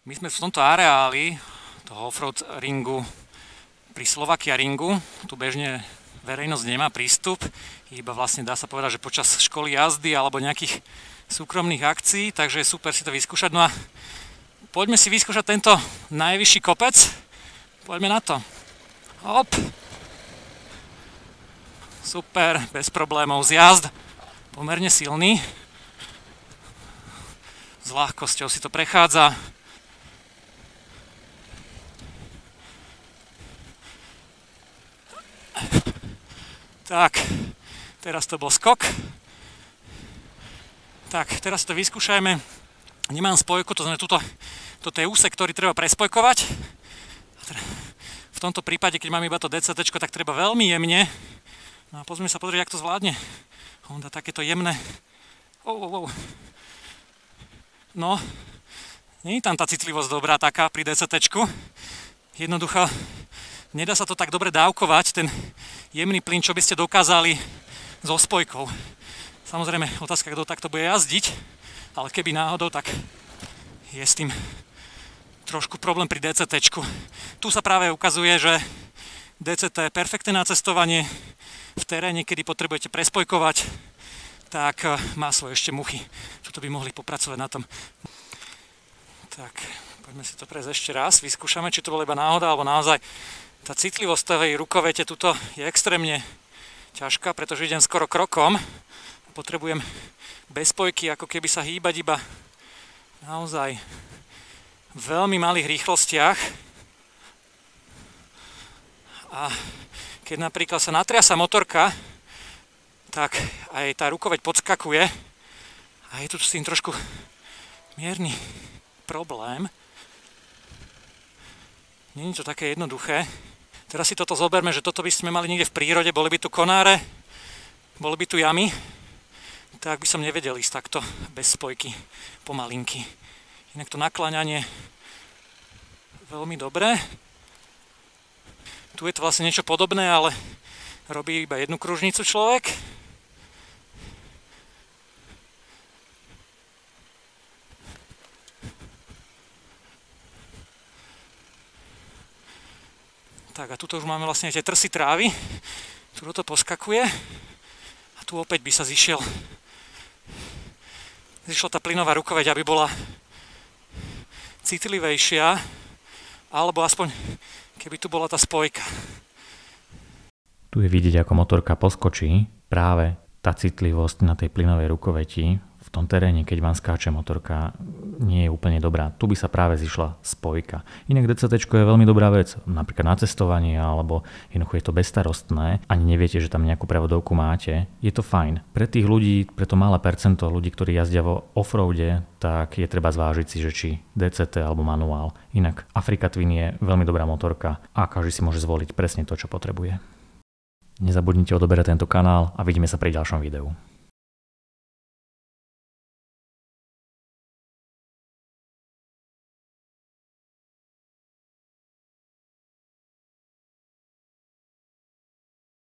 My sme v tomto areáli toho offroad ringu pri Slovakia ringu. Tu bežne verejnosť nemá prístup, iba vlastne dá sa povedať, že počas školy jazdy alebo nejakých súkromných akcií, takže je super si to vyskúšať. No a poďme si vyskúšať tento najvyšší kopec. Poďme na to. Hop. Super, bez problémov. Zjazd pomerne silný. S ľahkosťou si to prechádza. Tak, teraz to bol skok. Tak, teraz to vyskúšajme. Nemám spojku, to znamená, toto je úsek, ktorý treba prespojkovať. V tomto prípade, keď mám iba to DCT, tak treba veľmi jemne. No a pozrieme sa pozrieť, jak to zvládne. Honda takéto jemné. No, nie je tam tá citlivosť dobrá taká pri DCT. Jednoducho, nedá sa to tak dobre dávkovať, ten jemný plyn, čo by ste dokázali so spojkou. Samozrejme, otázka, kto takto bude jazdiť, ale keby náhodou, tak je s tým trošku problém pri DCT. Tu sa práve ukazuje, že DCT je perfektné na cestovanie v teréne, kedy potrebujete prespojkovať, tak má svoje ešte muchy. Tuto by mohli popracovať na tom. Tak, poďme si to prejsť ešte raz. Vyskúšame, či to bola iba náhoda, alebo naozaj tá citlivosť tej rukovete tuto je extrémne ťažká, pretože idem skoro krokom. Potrebujem bez spojky, ako keby sa hýbať iba naozaj v veľmi malých rýchlostiach. A keď napríklad sa natriasa motorka, tak aj tá rukoveď podskakuje a je tu s tým trošku mierny problém. Nie je to také jednoduché. Teraz si toto zoberme, že toto by sme mali niekde v prírode, boli by tu konáre, boli by tu jamy, tak by som nevedel ísť takto bez spojky pomalinky. Inak to nakláňanie veľmi dobré. Tu je to vlastne niečo podobné, ale robí iba jednu kružnicu človek. Tak a tuto už máme vlastne tie trsy trávy. Tu to poskakuje. A tu opäť by sa zišla tá plynová rukoveď, aby bola citlivejšia. Alebo aspoň, keby tu bola tá spojka. Tu je vidieť, ako motorka poskočí. Práve tá citlivosť na tej plynovej rukoveti v tom teréne, keď vám skáče motorka, nie je úplne dobrá. Tu by sa práve zišla spojka. Inak DCT je veľmi dobrá vec, napríklad na cestovanie, alebo jednoducho je to bezstarostné, ani neviete, že tam nejakú prevodovku máte. Je to fajn. Pre tých ľudí, pre to malé percento ľudí, ktorí jazdia vo offroade, tak je treba zvážiť si, že či DCT alebo manuál. Inak Africa Twin je veľmi dobrá motorka a každý si môže zvoliť presne to, čo potrebuje. Nezabudnite odoberať tento kanál a vidíme sa pri ďalšom videu.